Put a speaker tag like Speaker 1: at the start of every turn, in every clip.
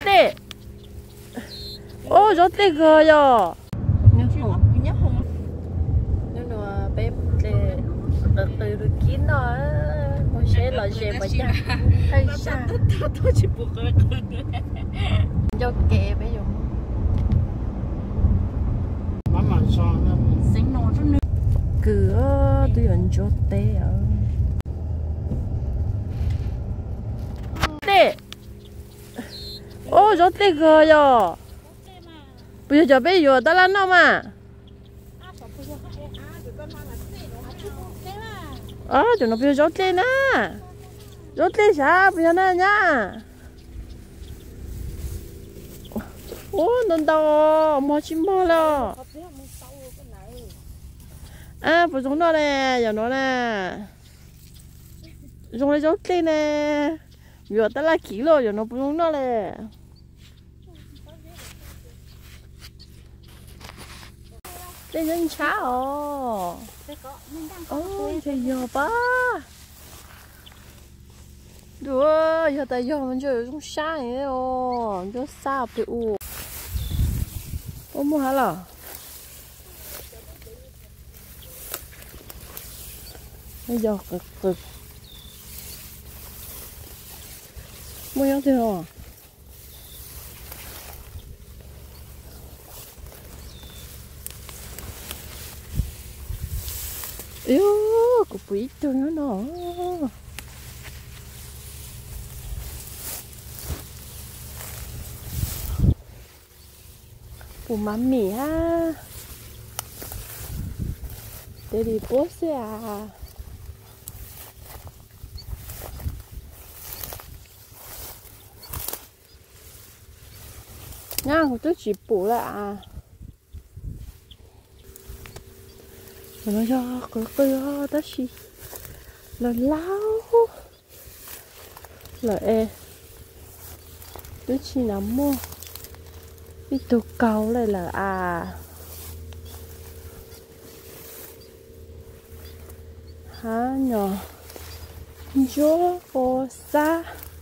Speaker 1: tê ô gió tê gờ rồi nhưng mà bé từ từ kín nó một xe là xe mà chắc hay sao
Speaker 2: tôi chỉ buộc cái
Speaker 1: cho kệ bây giờ
Speaker 2: mà son nó
Speaker 3: sinh nó rất nước
Speaker 1: cửa tôi vẫn cho tê ở tê ô gió tê gờ rồi bây giờ cho bé giờ ta làm nó mà cho nó bây giờ gió tê nè gió tê sao bây giờ nè nhá ô ngon đâu mua chim bò lo bây giờ nó nè giờ nó nè dùng lấy gió tê nè giờ ta là kỹ rồi giờ nó bây giờ nó nè đây nhân chá ôi trời giờ ba đùa giờ tại giờ mình chơi trong xa này ồ cho xa bị u ôm mua hả là bây giờ cực cực mua nhau tiền rồi yếu có quý cho nó của mami ha để đi bố xe à nha của tôi chỉ bố lại à nó cho cái đó gì là lao là tôi chỉ nắm mua cái tổ cầu này là hả nhỏ gió ô xa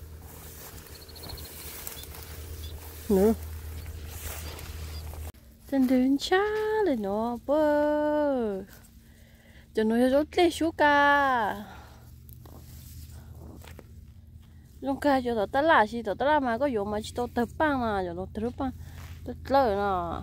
Speaker 1: nữa trên đường cha này nó bơ cho nó rốt lên xuống cả lúc cả cho tao là gì tao là mà có dùng mà chỉ tao tập băng mà cho nó tập băng tao lời nó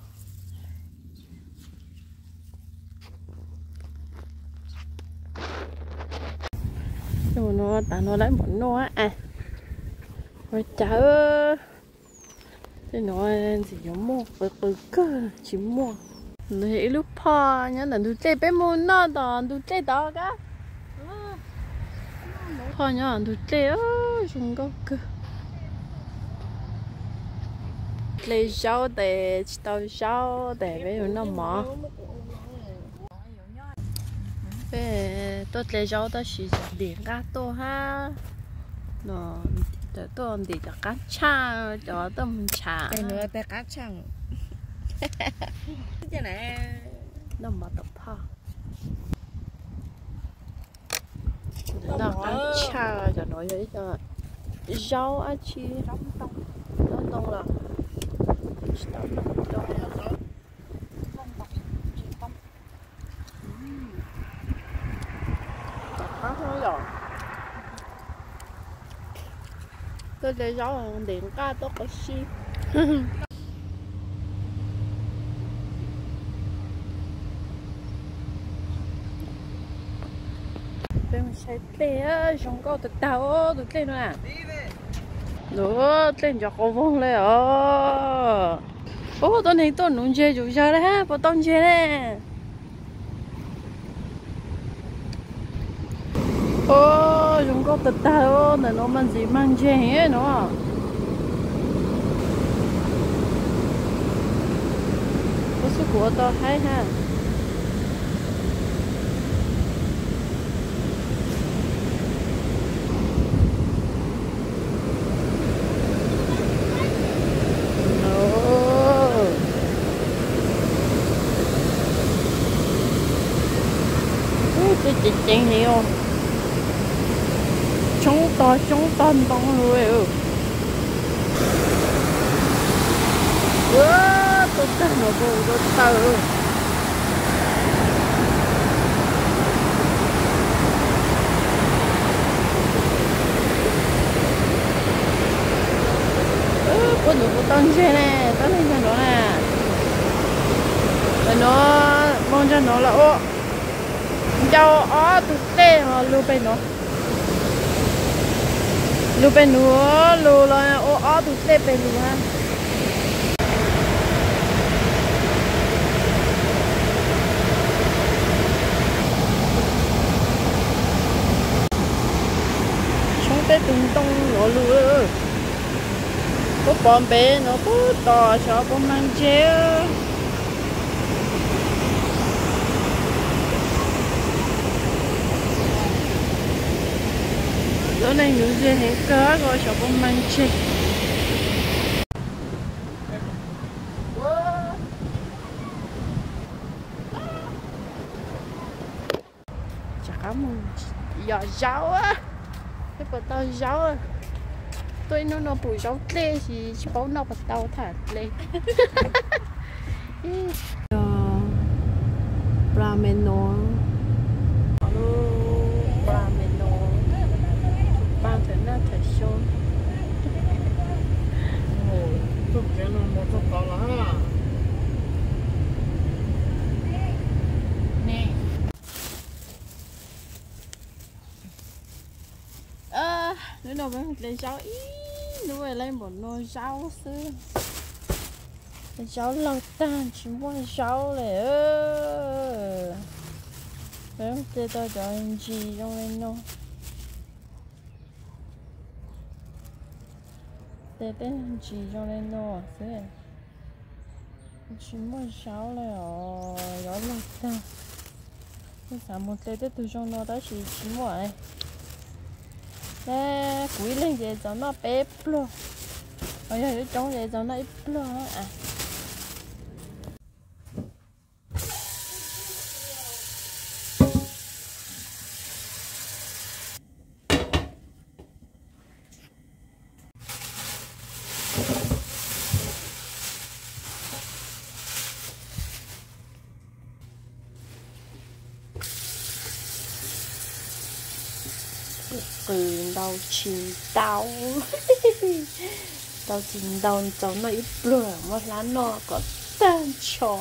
Speaker 1: cho nó tao nó lấy một nó rồi chở thì nó chỉ giống một cái cơ chỉ mua lấy lúc pha nhá là tôi chơi bé môn nó đó tôi chơi đó cả pha nhá tôi chơi dùng có cơ lấy rau để tao rau để bé nó mỏ bé tôi lấy rau đó chỉ điện cá to ha nó để tôi đi cho cá cha cho tôm cha
Speaker 3: cái nữa bé cá chẳng cái này
Speaker 1: nó mà tập ha nó cá cha cho nó vậy cho rau á chi nó tông là tôi lấy rau điện cá tốt có xí bên sai té trong có tự tao tự lên nữa nữa lên cho cô vong lên ô tôi này tôi nung chơi chủ sao đấy bắt tông chơi đấy ô chúng có tự tao là nó mang gì mang chơi hết nó có số của tôi hay ha chị chén nhiều chúng to đông rồi nó bù nó tờ con nó có tông xe nè tao lên cho nó nè và nó mong cho nó là ô cho ó tụt tê mà lưu bên nó lưu là ô ó tụt tê bên luôn ha sống tê tung tung nó lưu có bom bé nó có to cho bom mang chéo chỗ này nữ duyên hết cá rồi cho bom mang chéo chắc lắm giờ rau á cái bờ tao rau á tôi nó bùi rau tê thì chỉ bảo nó bắt đầu thả lên rameno ba thứ nào thấy show
Speaker 2: Tôi kêu nó một chút có lá
Speaker 1: nè nữa đâu phải lấy rau ý nữa phải lấy một nồi rau xưa rau lâu tan chỉ muốn rau này đấy tê tao cho anh chị trong lên nó tê tê anh chị trong lên nó thế chỉ muốn rau này rau lâu tan cái sản một tê tê từ trong nó đó chỉ muốn này nè quý lên về cho nó bếp luôn bây giờ trong về cho nó ít luôn à từ đầu chín tao tao chín đầu cháu nó ít lửa mà lá nó có tan cho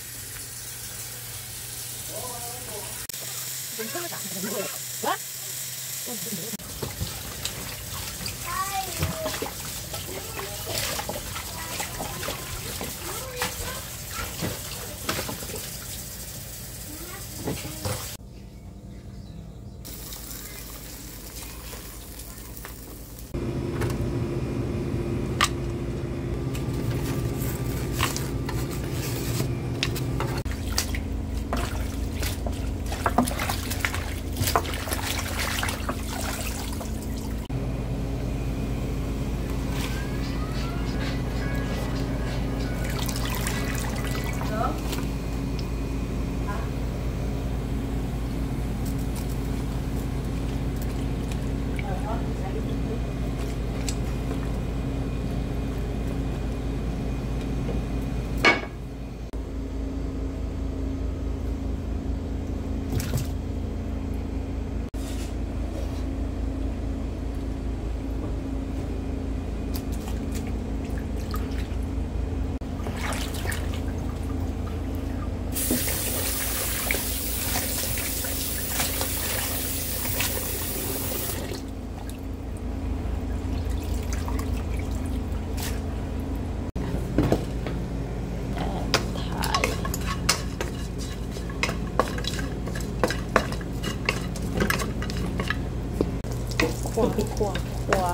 Speaker 1: khoa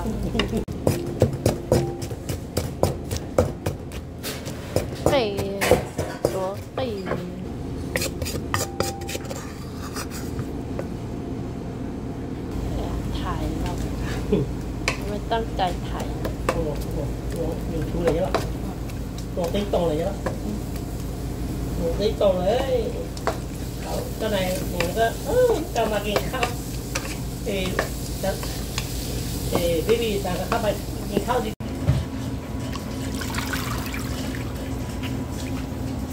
Speaker 1: cái số cáiถ่ายเราไม่ตั้งใจถ่าย
Speaker 2: ตัวอยู่ชูเลยใช่ปะตัวติ๊กตรงเลยใช่ปะตัวติ๊กตรงเลยเขาเจ้านายหนูก็จะมากินข้าวพี่บีจะเข้าไปกินข้าวดิ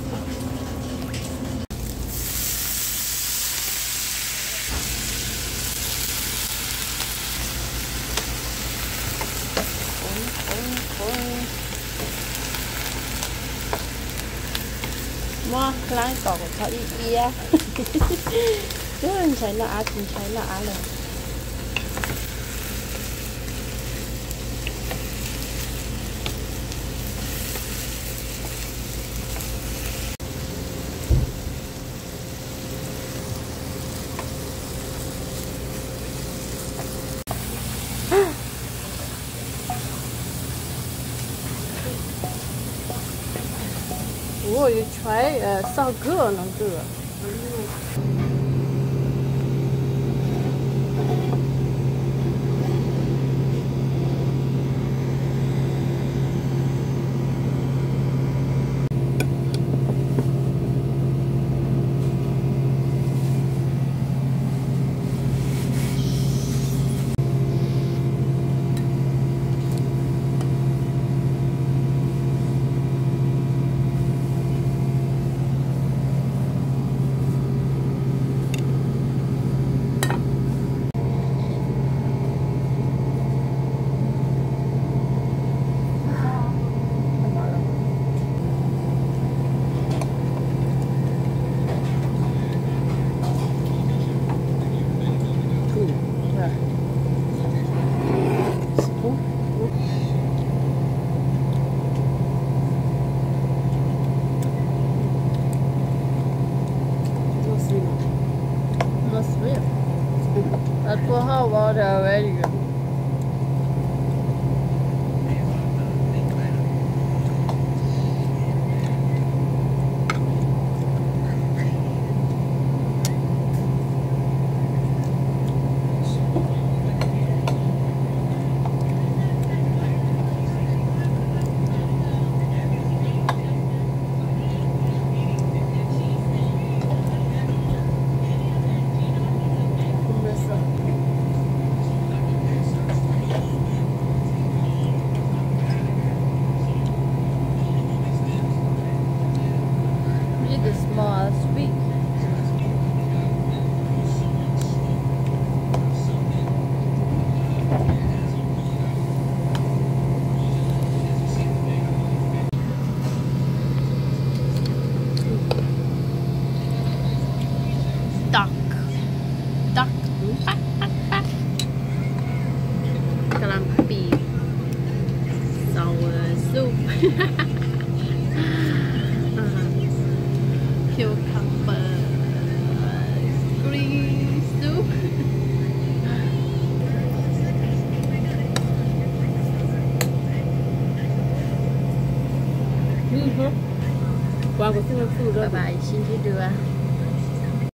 Speaker 1: mua lái cỏ của cháu ý á chứ anh thấy là á chính thấy là á rồi oh, you try so good, no good. I put hot water already. The small sweet. Duck. Grumpy. Sour soup. Cucumber green soup.
Speaker 2: Qua của xin food rồi.
Speaker 1: Bye bye, xin đi đưa.